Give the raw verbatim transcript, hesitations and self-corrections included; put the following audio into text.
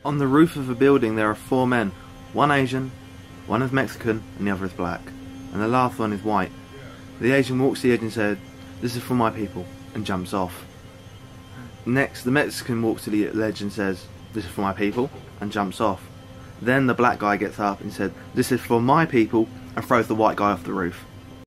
On the roof of a building there are four men. One Asian, one is Mexican, and the other is black. And the last one is white. The Asian walks to the edge and said, "This is for my people," and jumps off. Next, the Mexican walks to the ledge and says, "This is for my people," and jumps off. Then the black guy gets up and said, "This is for my people," and throws the white guy off the roof.